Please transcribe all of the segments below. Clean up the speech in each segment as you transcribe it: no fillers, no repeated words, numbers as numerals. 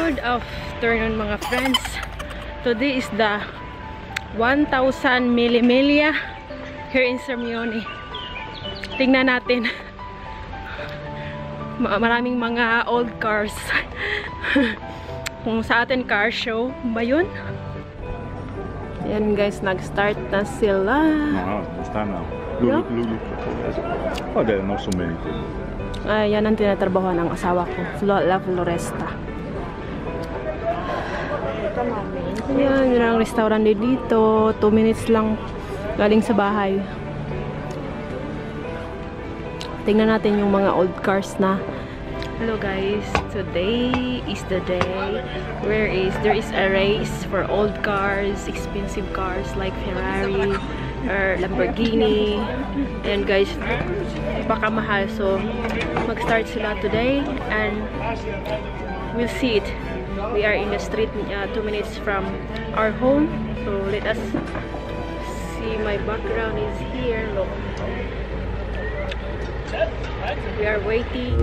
Good afternoon mga friends. Today is the 1,000 millimillia here in Sirmione. Tingnan natin. Maraming mga old cars. Kung sa atin car show ba yun? Ayan guys, nag-start na sila. Basta na. Look. Oh, there are not so many people. Yan ang tinatrabaho ng asawa ko. La Floresta. Yan, yun ang restaurant dito. 2 minutes lang galing sa bahay. Tingnan natin yung mga old cars na. Hello guys, today is the day there is a race for old cars, expensive cars like Ferrari or Lamborghini. And guys, baka mahal, so mag-start sila today and we'll see it. We are in the street 2 minutes from our home, so let us see. My background is here. Look, we are waiting.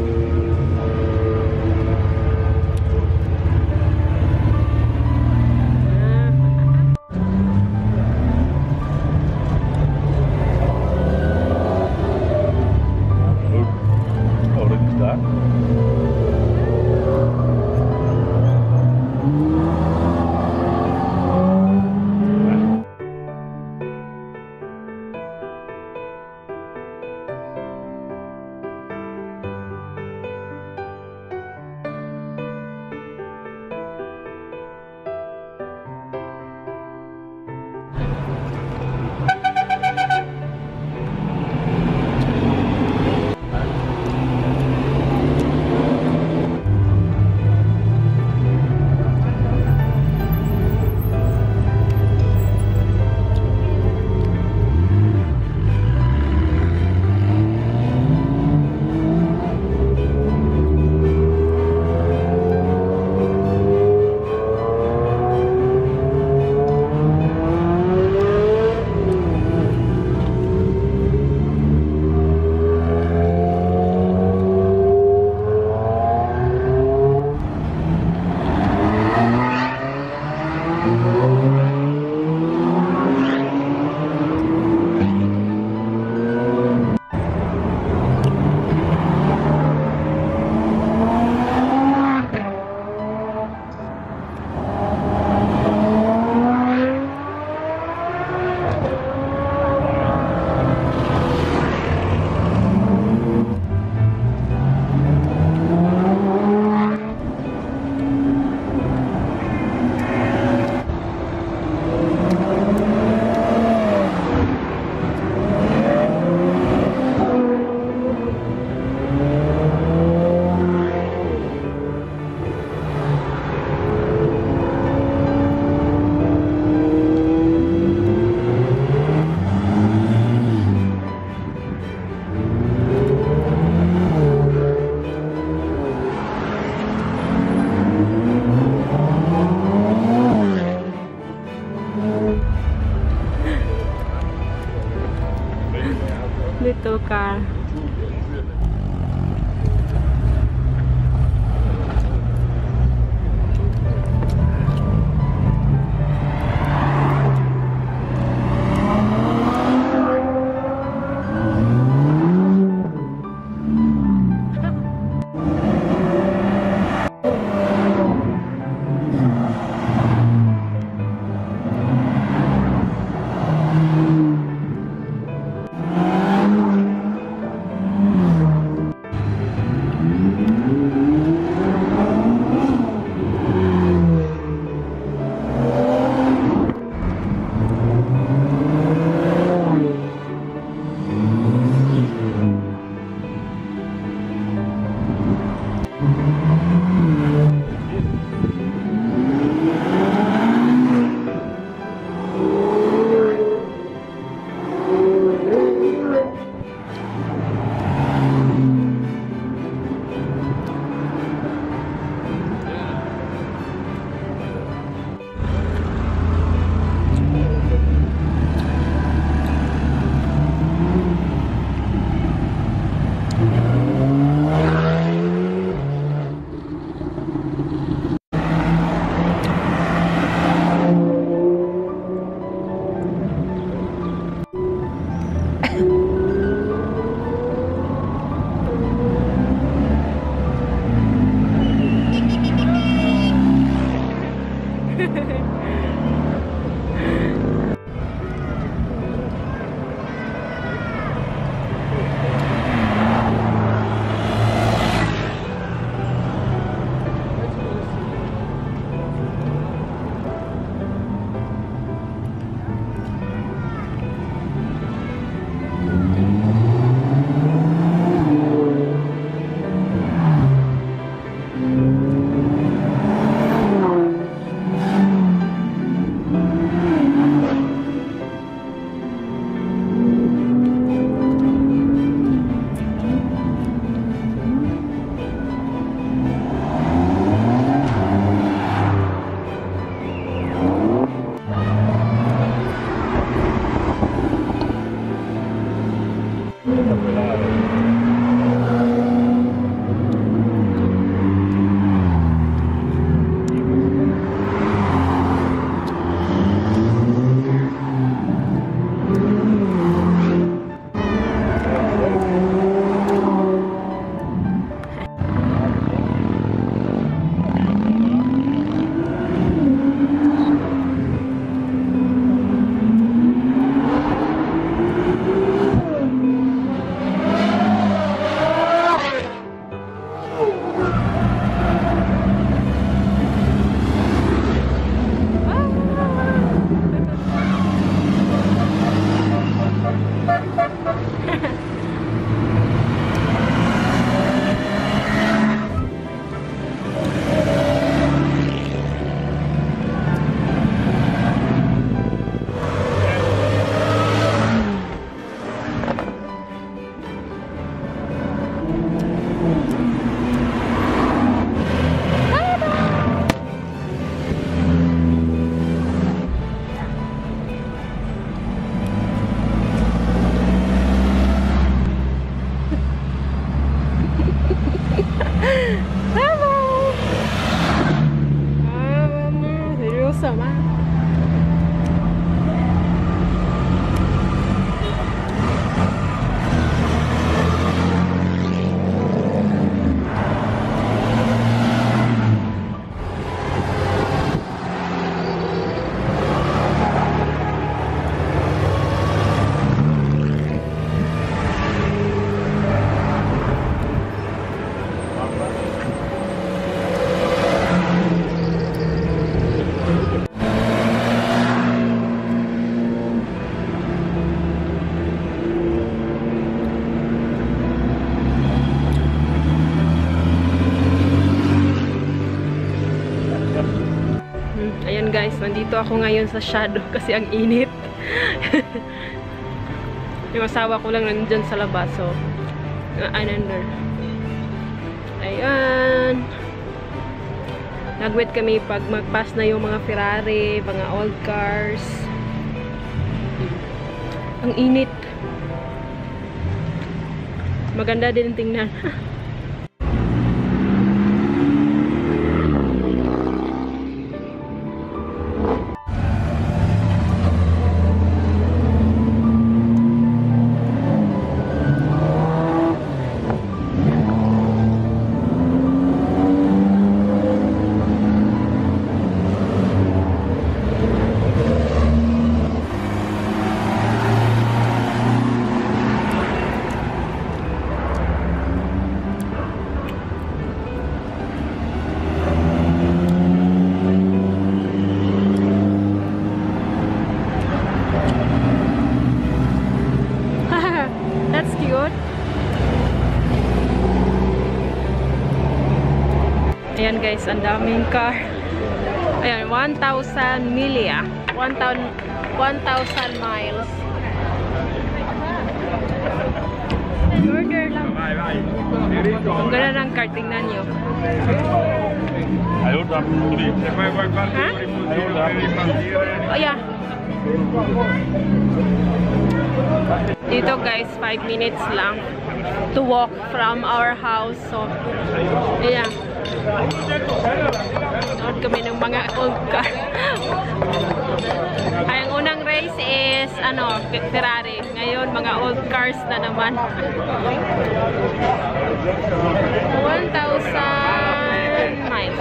Little car. sama. Ayan guys, nandito ako ngayon sa shadow kasi ang init. Yung asawa ko lang nandyan sa labas. So, under. Ayan. Nag-wait kami pag mag-pass na yung mga Ferrari, mga old cars. Ang init. Maganda din tingnan. That's cute. Ayan guys, ang daming car. Ayan, 1,000 milya. 1,000 miles. Order lang. Ang ganda ng car, tingnan nyo. Hai gjort det. Ha? Oh, yeah. Dito guys, 5 minutes lang to walk from our house. So, ayan. Nood kami ng mga old car. Ay, ang unang race is, Ferrari. Ngayon, mga old cars na naman. 1,000 miles.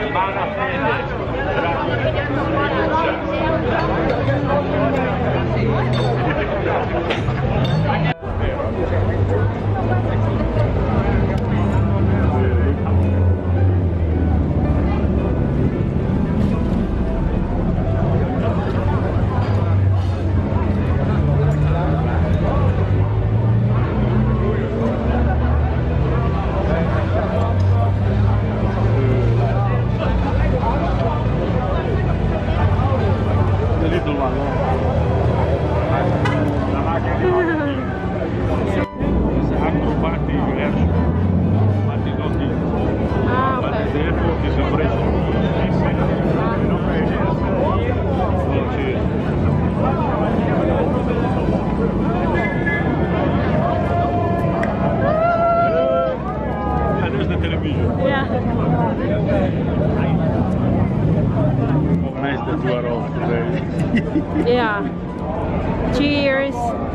Yeah. Cheers.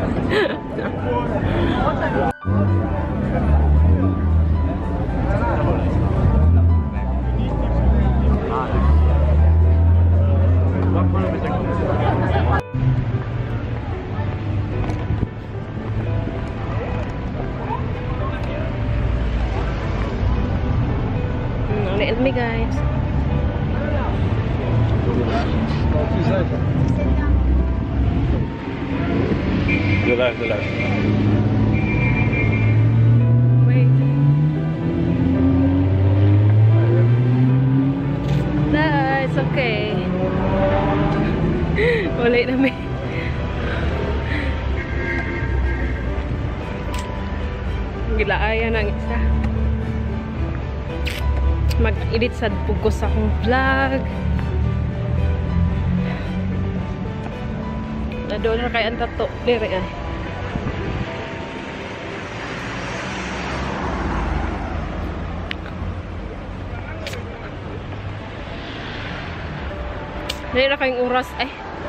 Let me guys. Relax. Wait. Nah, it's okay. Ulit na may. Gilaayan ang isa. Mag-edit sa pugos akong vlog. Doon na kaya ang tato. Dire ay. Dali na kayong oras eh.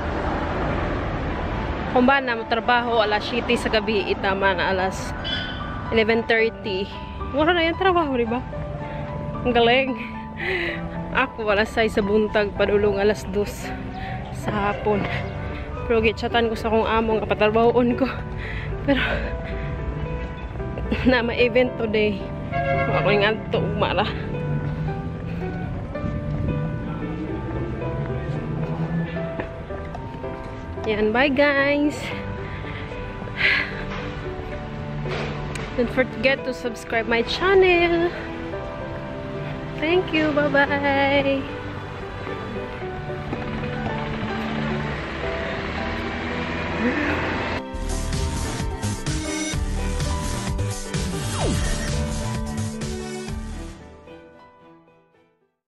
Kung ba na trabaho alas 7 sa gabi, itama na alas 11:30. Mura na yan trabaho, di ba? Ang galing. Ako alas 6 sa buntag, padulong alas 2 sa hapon. Pero gitsatan ko sa kong among kapatrabahoon ko. Pero na may event today. Ako yung anto umara. Yan, bye guys. Don't forget to subscribe my channel. Thank you. Bye-bye.